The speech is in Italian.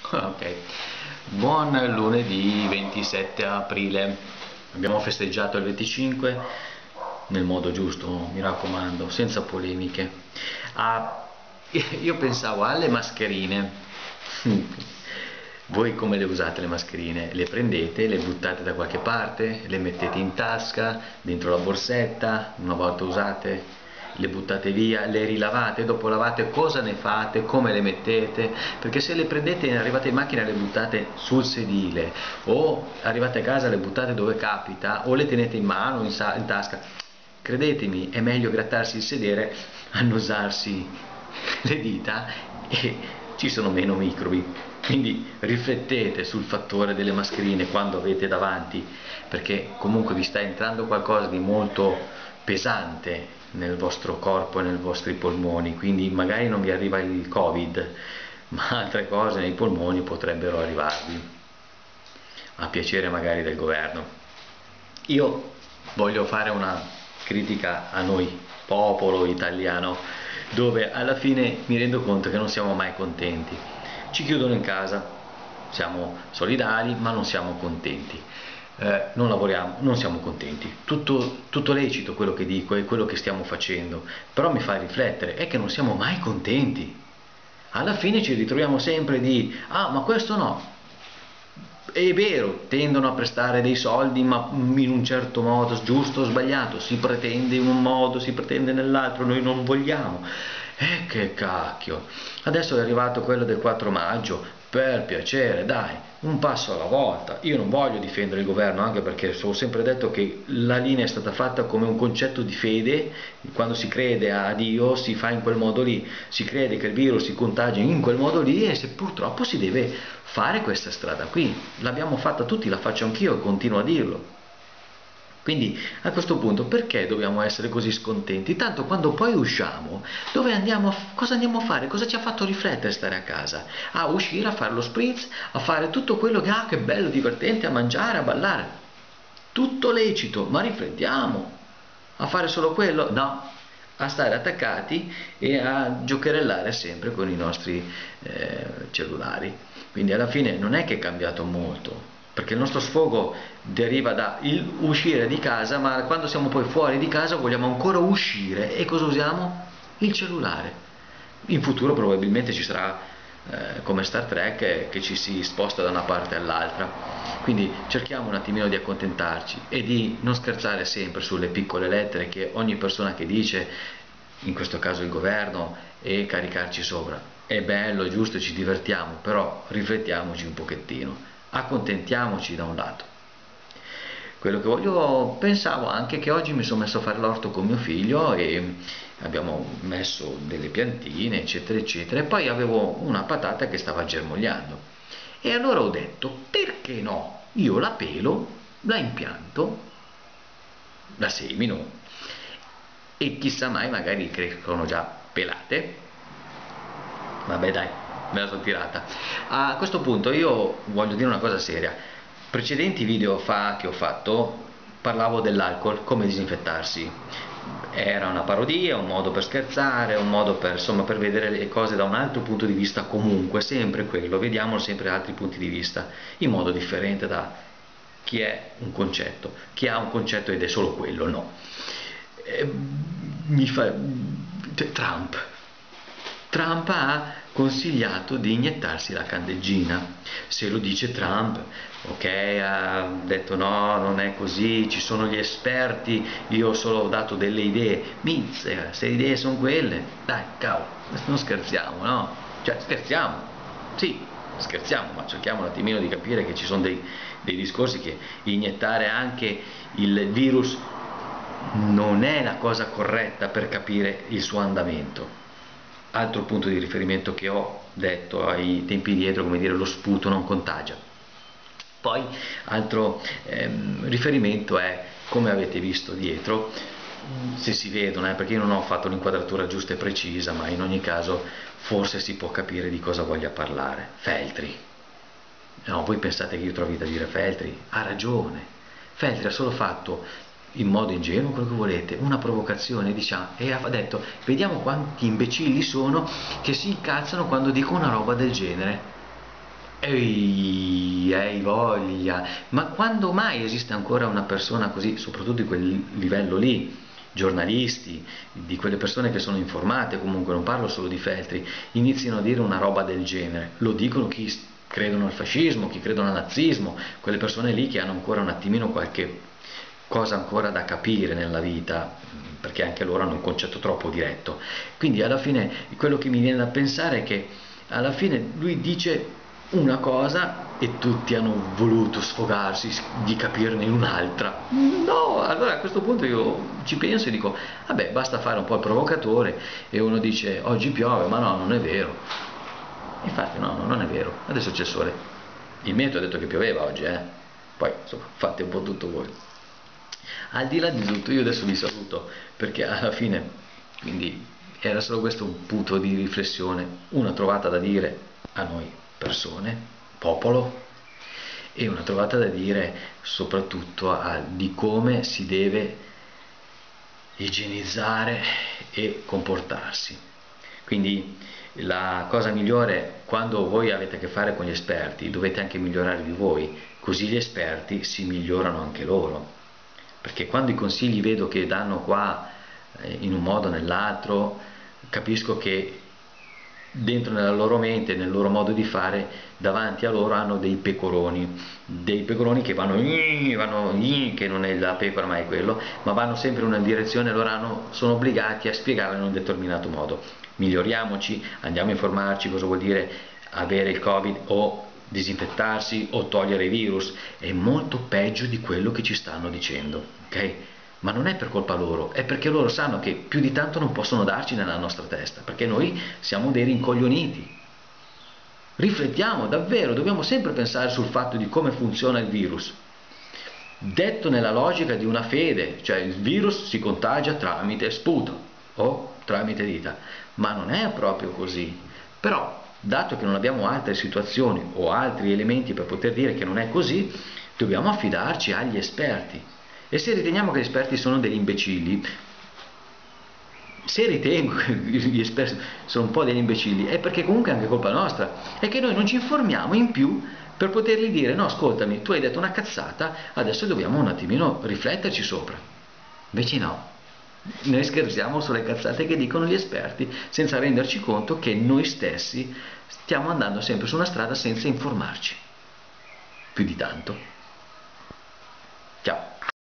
Ok, buon lunedì 27 aprile. Abbiamo festeggiato il 25 nel modo giusto, mi raccomando, senza polemiche. Ah, io pensavo alle mascherine. Voi come le usate le mascherine? Le prendete, le buttate da qualche parte, le mettete in tasca, dentro la borsetta, una volta usate, le buttate via, le rilavate, dopo lavate cosa ne fate, come le mettete? Perché se le prendete e arrivate in macchina e le buttate sul sedile, o arrivate a casa e le buttate dove capita, o le tenete in mano, in tasca, credetemi, è meglio grattarsi il sedere, annusarsi le dita e ci sono meno microbi. Quindi riflettete sul fattore delle mascherine quando avete davanti, perché comunque vi sta entrando qualcosa di molto pesante nel vostro corpo e nei vostri polmoni, quindi magari non vi arriva il Covid, ma altre cose nei polmoni potrebbero arrivarvi, a piacere magari del governo. Io voglio fare una critica a noi, popolo italiano, dove alla fine mi rendo conto che non siamo mai contenti. Ci chiudono in casa, siamo solidali ma non siamo contenti. Non lavoriamo, non siamo contenti. Tutto lecito quello che dico e quello che stiamo facendo, però mi fa riflettere, è che non siamo mai contenti. Alla fine ci ritroviamo sempre di, ah ma questo no, è vero, tendono a prestare dei soldi, ma in un certo modo, giusto o sbagliato, si pretende in un modo, si pretende nell'altro, noi non vogliamo. Che cacchio! Adesso è arrivato quello del 4 maggio, per piacere, dai, un passo alla volta. Io non voglio difendere il governo, anche perché ho sempre detto che la linea è stata fatta come un concetto di fede, quando si crede a Dio si fa in quel modo lì, si crede che il virus si contagia in quel modo lì e se purtroppo si deve fare questa strada qui. L'abbiamo fatta tutti, la faccio anch'io e continuo a dirlo. Quindi a questo punto perché dobbiamo essere così scontenti? Tanto quando poi usciamo, dove andiamo cosa andiamo a fare? Cosa ci ha fatto riflettere stare a casa? A uscire, a fare lo spritz, a fare tutto quello che che bello, divertente, a mangiare, a ballare. Tutto lecito, ma riflettiamo. A fare solo quello? No, a stare attaccati e a giocherellare sempre con i nostri cellulari. Quindi alla fine non è che è cambiato molto, perché il nostro sfogo deriva da uscire di casa, ma quando siamo poi fuori di casa vogliamo ancora uscire e cosa usiamo? Il cellulare. In futuro probabilmente ci sarà come Star Trek che ci si sposta da una parte all'altra. Quindi cerchiamo un attimino di accontentarci e di non scherzare sempre sulle piccole lettere che ogni persona che dice, in questo caso il governo, e caricarci sopra. È bello, è giusto, ci divertiamo, però riflettiamoci un pochettino, accontentiamoci da un lato. Quello che voglio, pensavo anche che oggi mi sono messo a fare l'orto con mio figlio e abbiamo messo delle piantine eccetera eccetera e poi avevo una patata che stava germogliando e allora ho detto perché no, io la pelo, la impianto, la semino e chissà mai magari crescono già pelate. Vabbè dai, me la sono tirata. A questo punto io voglio dire una cosa seria. Precedenti video fa che ho fatto parlavo dell'alcol, come disinfettarsi. Era una parodia, un modo per scherzare, un modo per, insomma, per vedere le cose da un altro punto di vista, comunque, sempre quello, vediamo sempre altri punti di vista, in modo differente da chi è un concetto, chi ha un concetto ed è solo quello, no. Mi fa... Trump. Trump ha consigliato di iniettarsi la candeggina. Se lo dice Trump, ok, ha detto no, non è così, ci sono gli esperti, io ho solo dato delle idee. Mizzica, se le idee sono quelle, dai, cavolo, non scherziamo, no? Cioè, scherziamo, sì, scherziamo, ma cerchiamo un attimino di capire che ci sono dei discorsi che iniettare anche il virus non è la cosa corretta per capire il suo andamento. Altro punto di riferimento che ho detto ai tempi dietro, come dire, lo sputo non contagia. Poi altro riferimento è, come avete visto dietro, se si vedono, perché io non ho fatto l'inquadratura giusta e precisa, ma in ogni caso forse si può capire di cosa voglia parlare. Feltri. No, voi pensate che io trovi da dire Feltri? Ha ragione. Feltri ha solo fatto in modo ingenuo quello che volete, una provocazione, diciamo, e ha detto vediamo quanti imbecilli sono che si incazzano quando dico una roba del genere. Ehi, hai voglia, ma quando mai esiste ancora una persona così, soprattutto di quel livello lì, giornalisti, di quelle persone che sono informate, comunque non parlo solo di Feltri, iniziano a dire una roba del genere? Lo dicono chi credono al fascismo, chi credono al nazismo, quelle persone lì che hanno ancora un attimino qualche cosa ancora da capire nella vita, perché anche loro hanno un concetto troppo diretto. Quindi alla fine quello che mi viene da pensare è che alla fine lui dice una cosa e tutti hanno voluto sfogarsi di capirne un'altra. No, allora a questo punto io ci penso e dico, vabbè, basta fare un po' il provocatore, e uno dice oggi piove, ma no, non è vero. Infatti no, non è vero, adesso c'è il sole. Il meteo ha detto che pioveva oggi, poi insomma fate un po' tutto voi. Al di là di tutto, io adesso vi saluto, perché alla fine, quindi era solo questo un punto di riflessione, una trovata da dire a noi persone, popolo, e una trovata da dire soprattutto di come si deve igienizzare e comportarsi. Quindi la cosa migliore, quando voi avete a che fare con gli esperti, dovete anche migliorarvi voi, così gli esperti si migliorano anche loro. Perché quando i consigli vedo che danno qua in un modo o nell'altro, capisco che dentro nella loro mente, nel loro modo di fare, davanti a loro hanno dei pecoroni che vanno, che non è la pecora ma è quello, ma vanno sempre in una direzione, loro sono obbligati a spiegarla in un determinato modo. Miglioriamoci, andiamo a informarci cosa vuol dire avere il Covid o disinfettarsi o togliere i virus, è molto peggio di quello che ci stanno dicendo, ok? Ma non è per colpa loro, è perché loro sanno che più di tanto non possono darci nella nostra testa, perché noi siamo dei rincoglioniti. Riflettiamo, davvero, dobbiamo sempre pensare sul fatto di come funziona il virus. Detto nella logica di una fede, cioè il virus si contagia tramite sputo o tramite dita, ma non è proprio così. Però, dato che non abbiamo altre situazioni o altri elementi per poter dire che non è così, dobbiamo affidarci agli esperti. E se riteniamo che gli esperti sono degli imbecilli, se ritengo che gli esperti sono un po' degli imbecilli, è perché comunque è anche colpa nostra, è che noi non ci informiamo in più per potergli dire no, ascoltami, tu hai detto una cazzata, adesso dobbiamo un attimino rifletterci sopra. Invece no, noi scherziamo sulle cazzate che dicono gli esperti senza renderci conto che noi stessi stiamo andando sempre su una strada senza informarci più di tanto. Ciao.